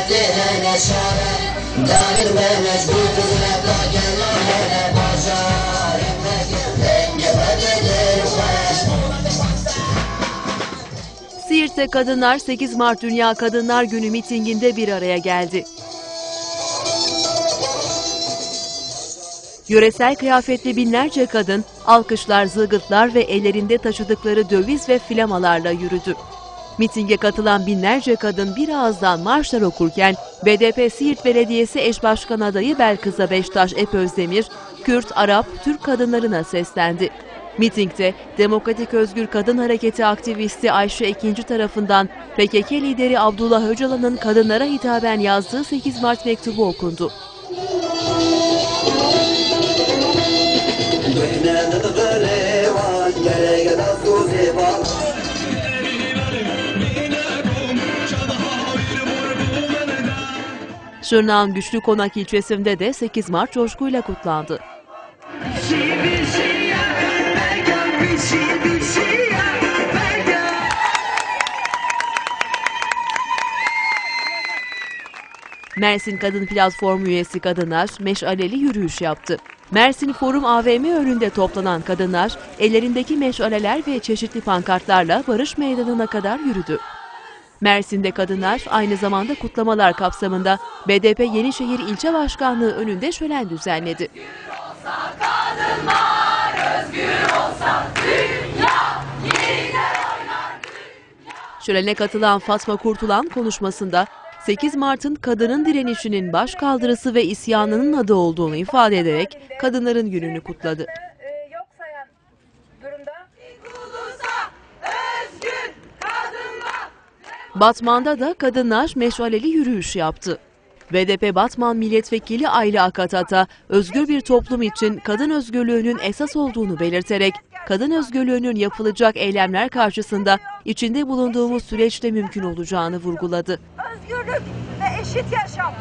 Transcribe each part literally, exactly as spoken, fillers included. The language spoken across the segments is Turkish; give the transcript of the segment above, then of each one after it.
Hikmetine neşare Daril ve mecbur kızına da gelen başar Denge bedelir Siirt'te kadınlar sekiz Mart Dünya Kadınlar Günü mitinginde bir araya geldi. Yöresel kıyafetli binlerce kadın, alkışlar, zılgıtlar ve ellerinde taşıdıkları döviz ve flamalarla yürüdü. Mitinge katılan binlerce kadın bir ağızdan marşlar okurken B D P Siirt Belediyesi Eş Başkan adayı Belkısa Beştaş Epözdemir, Kürt, Arap, Türk kadınlarına seslendi. Mitingde Demokratik Özgür Kadın Hareketi aktivisti Ayşe Ekinci tarafından P K K lideri Abdullah Öcalan'ın kadınlara hitaben yazdığı sekiz Mart mektubu okundu. Şırnak'ın Güçlükonak ilçesinde de sekiz Mart coşkuyla kutlandı. Mersin Kadın Platformu üyesi kadınlar meşaleli yürüyüş yaptı. Mersin Forum A V M önünde toplanan kadınlar ellerindeki meşaleler ve çeşitli pankartlarla Barış Meydanı'na kadar yürüdü. Mersin'de kadınlar aynı zamanda kutlamalar kapsamında B D P Yenişehir İlçe Başkanlığı önünde şölen düzenledi. Şölene katılan Fatma Kurtulan konuşmasında sekiz Mart'ın kadının direnişinin başkaldırısı ve isyanının adı olduğunu ifade ederek kadınların gününü kutladı. Batman'da da kadınlar meşaleli yürüyüş yaptı. B D P Batman Milletvekili Ayla Akatata, özgür bir toplum için kadın özgürlüğünün esas olduğunu belirterek, kadın özgürlüğünün yapılacak eylemler karşısında içinde bulunduğumuz süreçte mümkün olacağını vurguladı. Özgürlük ve eşit yaşam.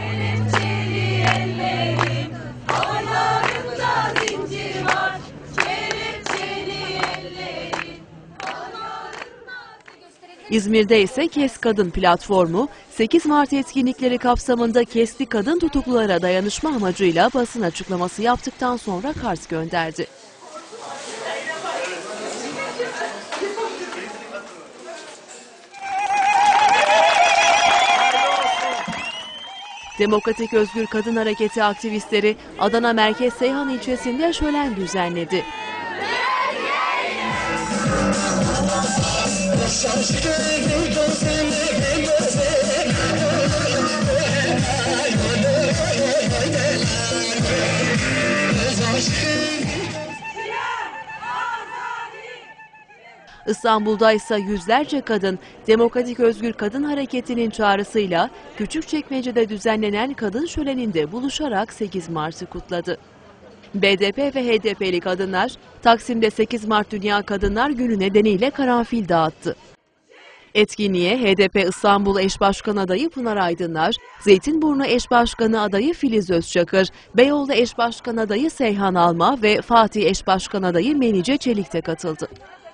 İzmir'de ise Kes Kadın platformu, sekiz Mart etkinlikleri kapsamında Kesli kadın tutuklulara dayanışma amacıyla basın açıklaması yaptıktan sonra kart gönderdi. Demokratik Özgür Kadın Hareketi aktivistleri Adana Merkez Seyhan ilçesinde şölen düzenledi. İstanbul'da ise yüzlerce kadın Demokratik Özgür Kadın Hareketi'nin çağrısıyla Küçükçekmece'de düzenlenen kadın şöleninde buluşarak sekiz Mart'ı kutladı. B D P ve H D P'li kadınlar Taksim'de sekiz Mart Dünya Kadınlar Günü nedeniyle karanfil dağıttı. Etkinliğe H D P İstanbul Eş Başkan adayı Pınar Aydınlar, Zeytinburnu Eş Başkanı adayı Filiz Özçakır, Beyoğlu Eş Başkan adayı Seyhan Alma ve Fatih Eş Başkan adayı Menice Çelik de katıldı.